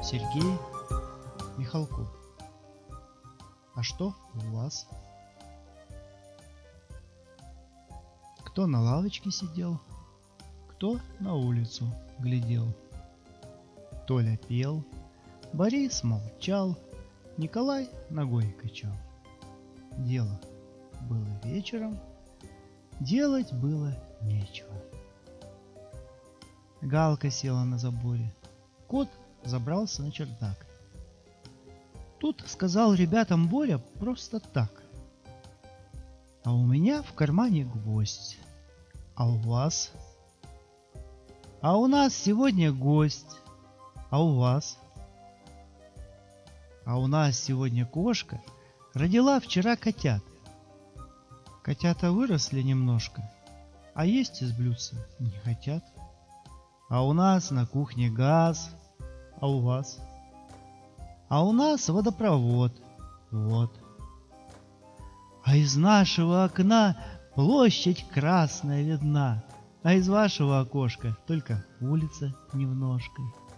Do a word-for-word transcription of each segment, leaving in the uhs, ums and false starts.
Сергей Михалков. А что у вас? Кто на лавочке сидел, кто на улицу глядел. Толя пел, Борис молчал, Николай ногой качал. Дело было вечером, делать было нечего. Галка села на заборе, кот забрался на чердак. Тут сказал ребятам Боря просто так: а у меня в кармане гвоздь, а у вас? А у нас сегодня гость, а у вас? А у нас сегодня кошка родила вчера котят. Котята выросли немножко, а есть из блюдца не хотят. А у нас на кухне газ, а у вас? А у нас водопровод, вот. А из нашего окна площадь красная видна, а из вашего окошка только улица немножко.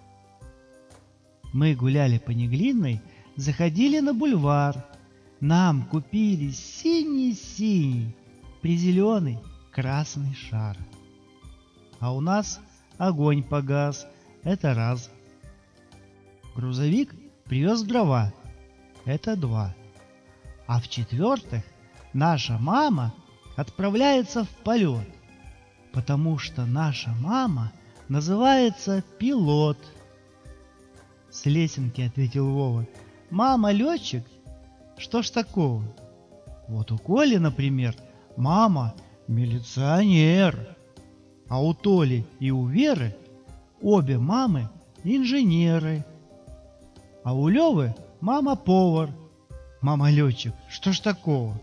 Мы гуляли по Неглинной, заходили на бульвар. Нам купили синий-синий, призеленый красный шар. А у нас огонь погас, это раз. Грузовик привез дрова, это два. А в-четвертых, наша мама отправляется в полет, потому что наша мама называется пилот. С лесенки ответил Вова: мама летчик? Что ж такого? Вот у Коли, например, мама милиционер, а у Толи и у Веры обе мамы инженеры, а у Левы мама повар, мама летчик. Что ж такого?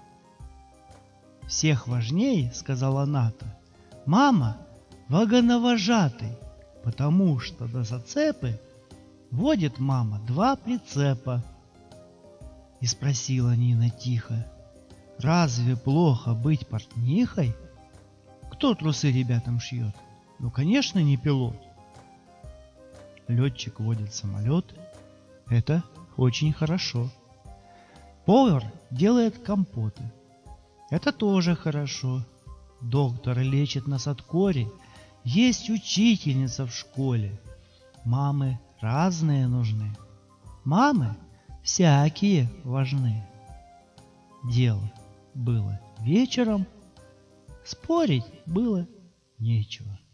Всех важней, сказала Ната, мама вагоновожатый, потому что до зацепы водит мама два прицепа. И спросила Нина тихо: разве плохо быть портнихой? Кто трусы ребятам шьет? Ну, конечно, не пилот. Летчик водит самолет. Это очень хорошо. Повар делает компоты. Это тоже хорошо. Доктор лечит нас от кори. Есть учительница в школе. Мамы разные нужны. Мамы всякие важны. Дело было вечером, спорить было нечего.